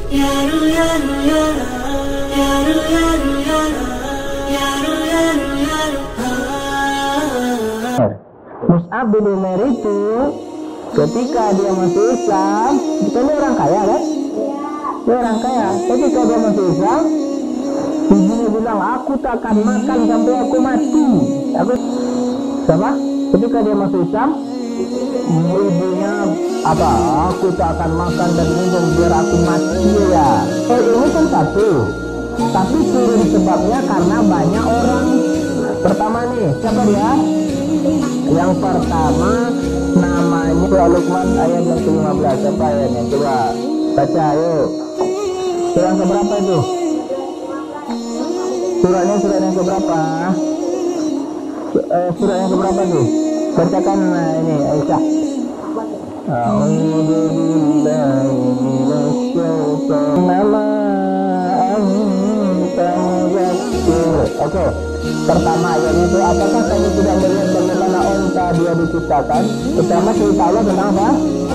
Mus'ab bin Umair itu ketika dia masuk Islam, itu orang kaya kan? Dia orang kaya. Ketika dia masuk Islam, ibunya bilang, aku tak akan makan sampai aku mati. Sama? Ketika dia masuk Islam, ibunya apa? Aku tak akan makan dan minum biar aku mati ya. Ini kan satu. Tapi turun sebabnya karena banyak orang. Pertama nih, siapa dia? Yang pertama namanya Surah Luqman ayat yang ke-15. Apa ayatnya? Coba baca ayo. Surah yang keberapa itu? Surahnya surah yang keberapa? Surah yang keberapa tuh? Bacakan ini Aisyah. A'udzu billahi minasyaitonir Oke, pertama ayatnya itu, apakah kamu tidak melihat bagaimana onta dia diciptakan? Pertama cerita Allah tentang apa?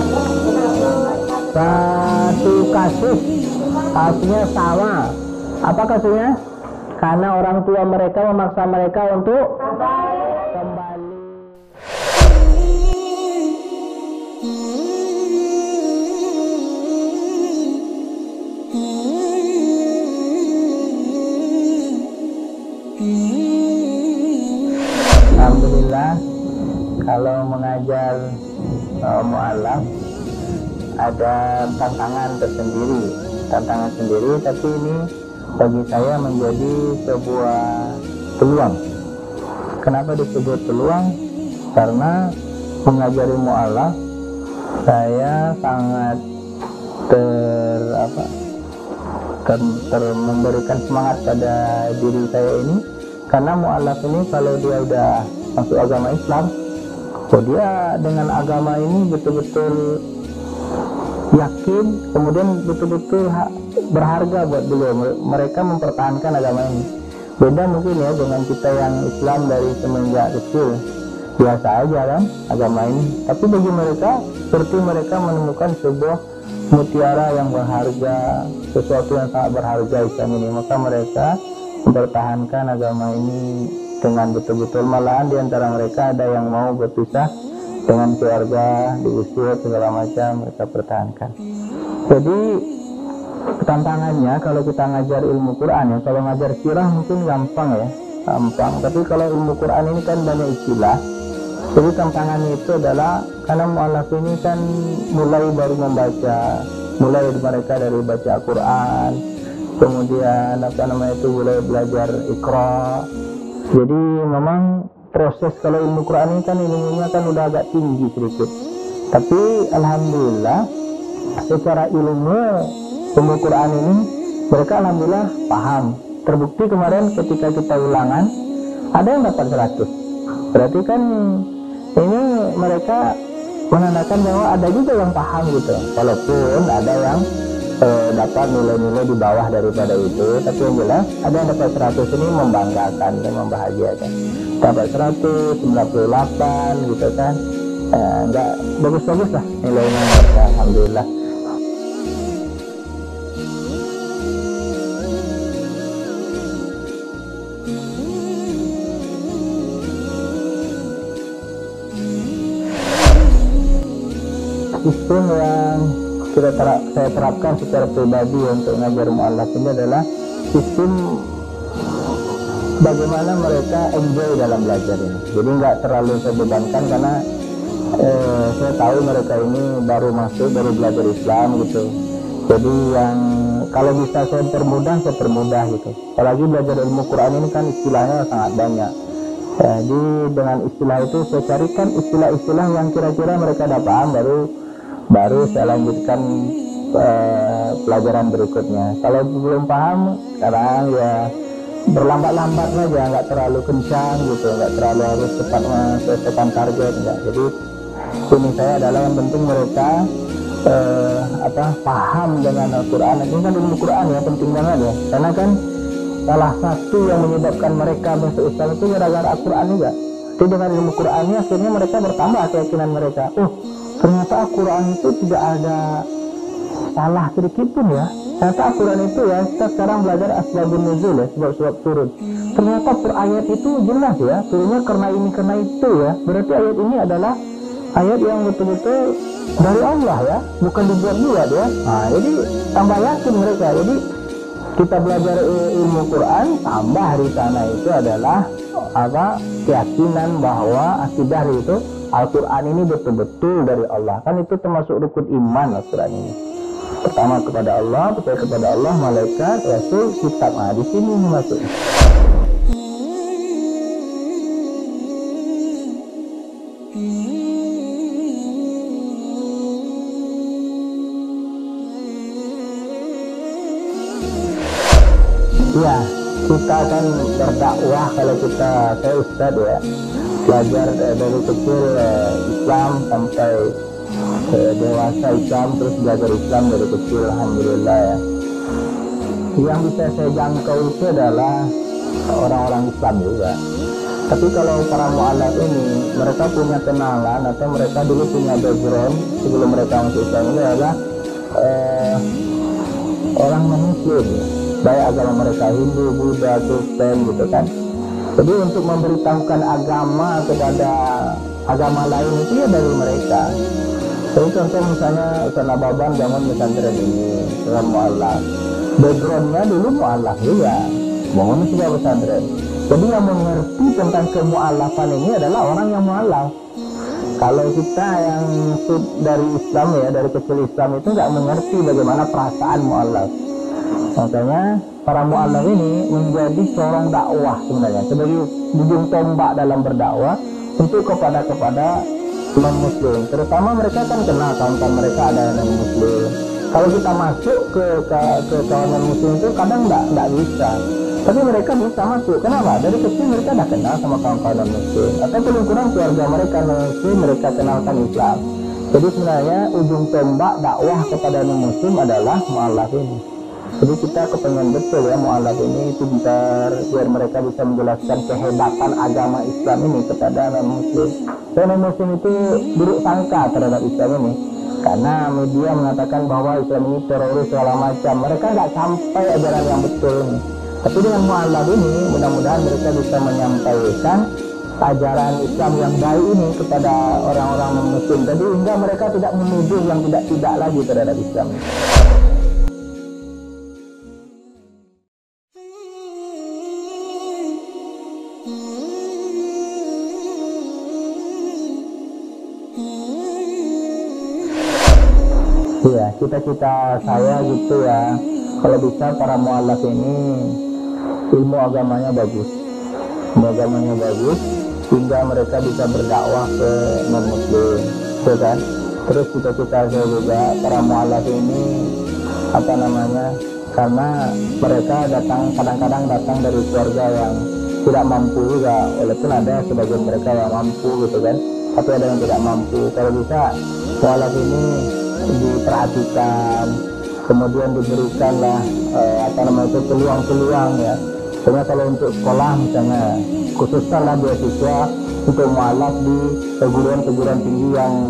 Satu kasus, kasusnya sama. Apa kasusnya? Karena orang tua mereka memaksa mereka untuk kembali. Alhamdulillah, kalau mengajar mu'alaf ada tantangan tersendiri, tapi ini bagi saya menjadi sebuah peluang. Kenapa disebut peluang? Karena mengajari mu'alaf saya sangat memberikan semangat pada diri saya ini. Karena mu'alaf ini kalau dia udah masuk agama Islam, dia dengan agama ini betul-betul yakin, kemudian betul-betul berharga buat beliau. Mereka mempertahankan agama ini. Beda mungkin ya dengan kita yang Islam dari semenjak kecil, biasa aja kan agama ini. Tapi bagi mereka, seperti mereka menemukan sebuah mutiara yang berharga, sesuatu yang sangat berharga Islam ini. Maka mereka mempertahankan agama ini dengan betul-betul. Malahan di antara mereka ada yang mau berpisah dengan keluarga, diusir segala macam, mereka pertahankan. Jadi tantangannya kalau kita ngajar ilmu Quran ya, kalau ngajar sirah mungkin gampang ya, tapi kalau ilmu Quran ini kan banyak istilah. Jadi tantangannya itu adalah karena mu'alaf ini kan mulai baru membaca, mulai mereka dari baca Quran, kemudian mulai belajar Iqra. Jadi memang proses kalau ilmu Quran ini kan ilmunya kan udah agak tinggi sedikit. Tapi alhamdulillah secara ilmu Quran ini mereka alhamdulillah paham. Terbukti kemarin ketika kita ulangan ada yang dapat 100. Berarti kan ini mereka menandakan bahwa ada juga yang paham gitu. Walaupun ada yang dapat nilai-nilai di bawah daripada itu, tapi yang jelas ada yang dapat 100 ini membanggakan dan membahagiakan. Dapat 198 gitu kan, enggak bagus-bagus lah nilainya mereka, alhamdulillah. Sistem yang saya terapkan secara pribadi untuk ngajar mu'alaf ini adalah sistem bagaimana mereka enjoy dalam belajar ini. Jadi nggak terlalu saya bebankan karena saya tahu mereka ini baru masuk, baru belajar Islam gitu. Jadi yang kalau bisa saya permudah gitu. Apalagi belajar ilmu Quran ini kan istilahnya sangat banyak. Jadi dengan istilah itu saya carikan istilah-istilah yang kira-kira mereka dah paham, baru saya lanjutkan pelajaran berikutnya. Kalau belum paham sekarang ya berlambat-lambat saja, nggak terlalu kencang gitu, nggak terlalu harus cepat selesaikan target, enggak. Jadi ini saya adalah yang penting mereka paham dengan Al-Quran. Ini kan ilmu Quran ya penting banget ya, karena kan salah satu yang menyebabkan mereka masuk Islam itu gara-gara Al-Quran juga. Jadi dengan ilmu Quran ini akhirnya mereka bertambah keyakinan mereka. Ternyata Al-Quran itu tidak ada salah sedikit pun ya. Ternyata Al-Quran itu ya, kita sekarang belajar asbabun nuzul ya, sebab-sebab turun. Ternyata per ayat itu jelas ya, turunnya karena ini, karena itu ya. Berarti ayat ini adalah ayat yang betul-betul dari Allah ya, bukan dibuat-buat ya. Nah, jadi tambah yakin mereka. Jadi kita belajar ilmu Quran, tambah di sana itu adalah apa? Keyakinan bahwa akidah itu Al-Quran ini betul-betul dari Allah. Kan itu termasuk rukun iman Al-Quran ini. Pertama kepada Allah, percaya kepada Allah, malaikat, rasul, kitab. Nah, di sini masuk. Ya, kita akan berdakwah kalau saya ustadz ya, belajar dari kecil Islam sampai dewasa Islam, terus belajar Islam dari kecil, alhamdulillah ya. Yang bisa saya jangkau itu adalah orang-orang Islam juga. Tapi kalau para mu'alaf ini, mereka punya kenalan atau mereka dulu punya background sebelum mereka masuk Islam ini adalah orang non-Muslim, baik agama mereka Hindu, Buddha, Kristen gitu kan. Jadi untuk memberitahukan agama kepada agama lain itu ya dari mereka. Jadi contoh misalnya Ustaz Nababan bangun pesantren ini, dengan mu'alaf. Backgroundnya dulu mu'alaf juga, bangun sebuah pesantren. Jadi yang mengerti tentang kemu'alafan ini adalah orang yang mu'alaf. Kalau kita yang dari Islam ya, dari kecil Islam itu nggak mengerti bagaimana perasaan mu'alaf. Makanya para mu'alaf ini menjadi seorang dakwah sebenarnya, sebagai ujung tombak dalam berdakwah untuk kepada non-muslim. Terutama mereka kan kenal kawan-kawan mereka ada yang non-muslim. Kalau kita masuk ke kawan non-muslim itu kadang nggak bisa. Tapi mereka bisa masuk. Kenapa? Dari kecil mereka dah kenal sama kawan-kawan non-muslim. Atau paling kurang keluarga mereka non-muslim, mereka kenalkan Islam. Jadi sebenarnya ujung tombak dakwah kepada non-muslim adalah mu'alaf ini. Jadi kita kepengen betul ya mu'alaf ini itu biar mereka bisa menjelaskan kehebatan agama Islam ini kepada non-muslim. Dan non-muslim itu buruk sangka terhadap Islam ini, karena media mengatakan bahwa Islam ini teroris segala macam. Mereka nggak sampai ajaran yang betul ini. Tapi dengan mu'alaf ini mudah-mudahan mereka bisa menyampaikan ajaran Islam yang baik ini kepada orang-orang non-muslim. Jadi hingga mereka tidak menuduh yang tidak lagi terhadap Islam. Iya, cita-cita saya gitu ya, kalau bisa para mu'alaf ini ilmu agamanya bagus, hingga mereka bisa berdakwah ke non-muslim, gitu kan. Terus cita-cita saya juga para mu'alaf ini karena mereka kadang-kadang datang dari keluarga yang tidak mampu juga, walaupun ada sebagian mereka yang mampu gitu kan, tapi ada yang tidak mampu. Kalau bisa mu'alaf ini diperhatikan, kemudian diberikanlah peluang-peluang ya. Misalnya kalau untuk sekolah misalnya khususkanlah beasiswa untuk mu'alaf di perguruan tinggi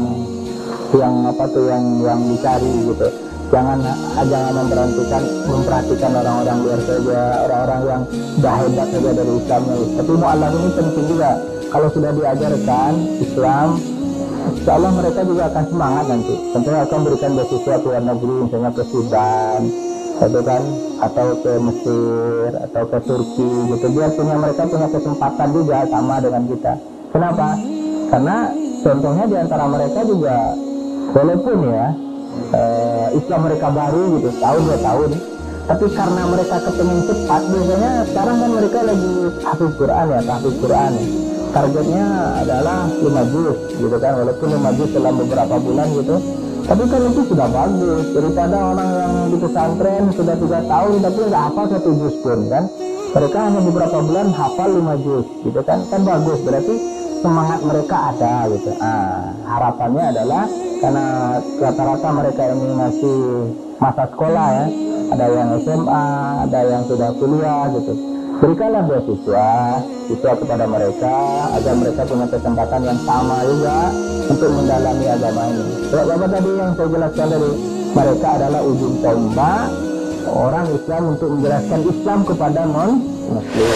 yang dicari gitu. Jangan memperhatikan orang-orang luar saja, orang-orang yang dah hebat saja dari Islam. Tapi mu'alaf ini penting juga. Kalau sudah diajarkan Islam, insya Allah mereka juga akan semangat nanti. Tentunya akan berikan beasiswa ke luar negeri, misalnya ke Sudan, atau ke Mesir, atau ke Turki, gitu. Biar mereka punya kesempatan juga sama dengan kita. Kenapa? Karena contohnya di antara mereka juga, walaupun ya Islam mereka baru gitu, tahun 2 tahun, tapi karena mereka kepengen cepat, biasanya sekarang kan mereka lagi tahfiz Quran ya. Targetnya adalah 5 juz gitu kan, walaupun 5 juz dalam beberapa bulan gitu, tapi kan itu sudah bagus daripada orang yang di pesantren sudah 3 tahun tapi nggak hafal 1 juz pun kan. Mereka hanya beberapa bulan hafal 5 juz gitu kan bagus, berarti semangat mereka ada gitu. Harapannya adalah karena rata-rata mereka ini masih masa sekolah ya, ada yang SMA, ada yang sudah kuliah gitu. Berikanlah beasiswa kepada mereka agar mereka punya kesempatan yang sama juga untuk mendalami agama ini. Bapak tadi yang saya jelaskan tadi, mereka adalah ujung tombak orang Islam untuk menjelaskan Islam kepada non-Muslim.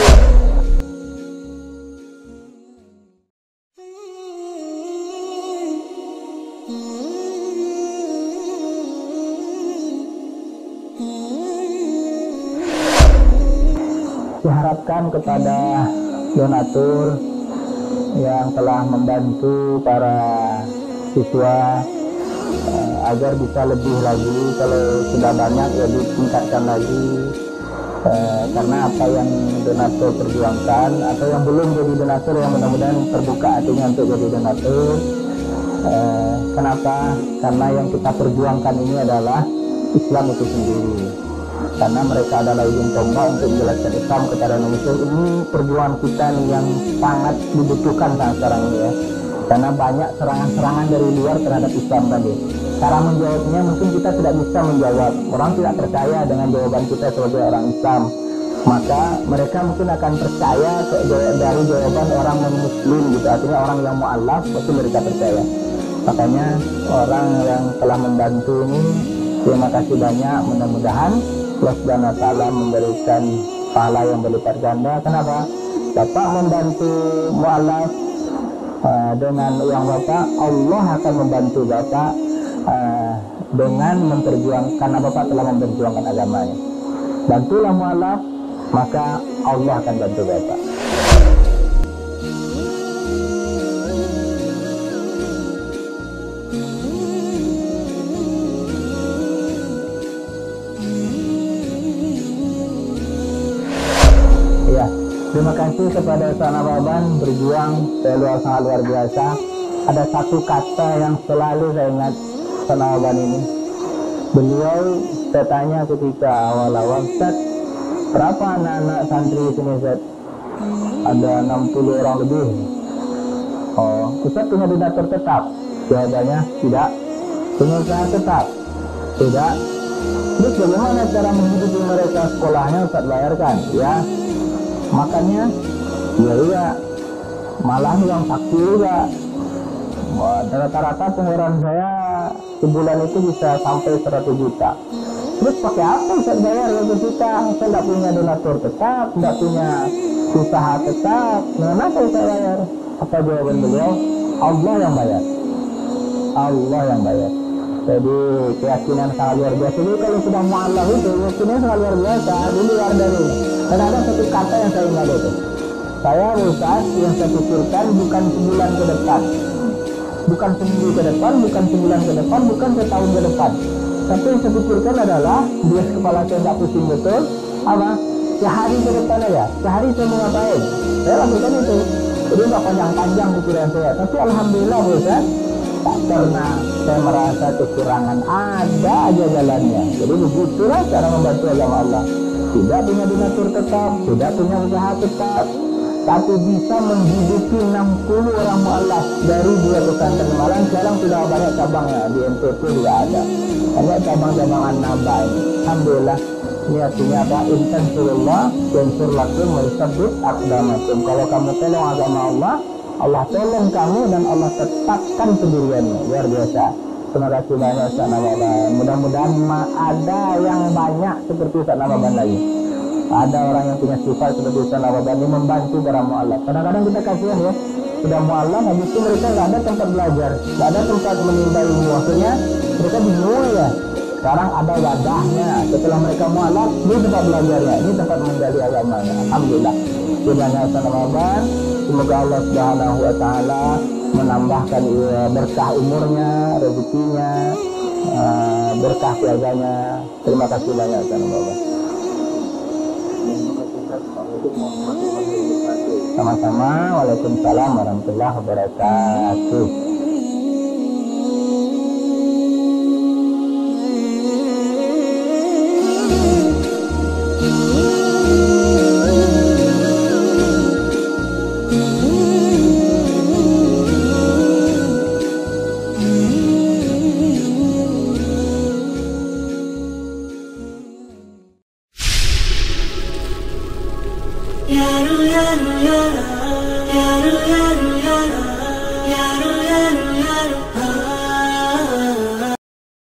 Diharapkan kepada donatur yang telah membantu para siswa agar bisa lebih lagi, kalau sudah banyak ya ditingkatkan lagi, karena apa yang donatur perjuangkan atau yang belum jadi donatur yang mudah-mudahan terbuka hatinya untuk jadi donatur. Kenapa? Karena yang kita perjuangkan ini adalah Islam itu sendiri, karena mereka adalah ujung tombak untuk menjelaskan Islam kepada manusia. Ini perjuangan kita nih yang sangat dibutuhkan sekarang ini ya, karena banyak serangan-serangan dari luar terhadap Islam tadi. Cara menjawabnya mungkin kita tidak bisa menjawab, orang tidak percaya dengan jawaban kita sebagai orang Islam, maka mereka mungkin akan percaya dari jawaban orang non-Muslim gitu, artinya orang yang mu'alaf pasti mereka percaya. Makanya orang yang telah membantu ini, terima kasih banyak, mudah-mudahan Allah Subhanahu wa Ta'ala memberikan pahala yang berlipat ganda. Kenapa? Bapak membantu mu'alaf dengan uang Bapak, Allah akan membantu Bapak dengan memperjuangkan, karena Bapak telah memperjuangkan agamanya. Bantulah mu'alaf, maka Allah akan bantu Bapak. Terima kasih kepada Ustaz Nababan, berjuang sangat luar biasa. Ada satu kata yang selalu saya ingat Ustaz Nababan ini. Beliau, saya tanya ketika awal-awal, Ustaz, berapa anak-anak santri di sini, Ustaz? Ada 60 orang lebih. Oh, Ustaz punya donatur tetap? Jawabannya tidak. Punya usaha tetap? Tidak. Terus bagaimana cara menghidupi mereka? Sekolahnya Ustaz bayarkan, ya. Makannya ya malah yang saksi juga. Rata-rata pengeluaran saya sebulan itu bisa sampai 100 juta. Terus pakai apa Ustaz bayar 100 juta? Saya tidak punya donatur tetap, tidak punya usaha tetap. Kenapa saya bayar? Apa jawaban beliau? Allah yang bayar. Allah yang bayar. Jadi keyakinan sangat luar biasa. Jadi kalau sudah mu'alaf itu keyakinan sangat luar biasa, di luar dari ini. Dan ada satu kata yang saya ingat itu, saya Ustaz, yang saya pikirkan bukan sebulan ke depan, bukan seminggu ke depan, bukan sebulan ke depan, bukan setahun ke depan, tapi yang saya pikirkan adalah, bias kepala saya nggak pusing betul, apa? Sehari ke depan aja, sehari saya mau ngapain, saya lakukan itu. Jadi nggak panjang-panjang pikiran saya, tapi alhamdulillah Ustaz, tak pernah saya merasa kekurangan, ada aja jalannya. Jadi begitulah cara membantu agama Allah. Tidak punya donatur tetap, tidak punya usaha tetap, tapi bisa menghidupi 60 orang mu'alaf dari 2 pesantren Malang. Sekarang sudah banyak cabangnya, di NTT juga ada banyak cabang-cabang An-Naba ini. Alhamdulillah. Ini artinya apa? Intansurullah yansur lakum wa yusabbit aqdamakum. Kalau kamu tolong agama Allah, Allah tolong kamu dan Allah tetapkan pendirianmu. Luar biasa. Terima kasih banyak Ustaz Nababan. Mudah-mudahan ada yang banyak seperti Ustaz Nababan lagi. Ada orang yang punya sifat seperti Ustaz Nababan ini membantu para mu'alaf. Kadang-kadang kita kasihan ya, sudah mu'alaf, habis itu mereka nggak ada tempat belajar, nggak ada tempat menimba ilmu. Maksudnya mereka bingung ya. Sekarang ada wadahnya. Setelah mereka mu'alaf, ini tempat belajarnya, ini tempat menggali agamanya. Alhamdulillah. Terima kasih Ustaz Nababan. Semoga Allah Subhanahu wa Ta'ala menambahkan berkah umurnya, rezekinya, berkah keluarganya. Terima kasih banyak Ustaz Nababan. Sama-sama. Waalaikumsalam warahmatullahi wabarakatuh.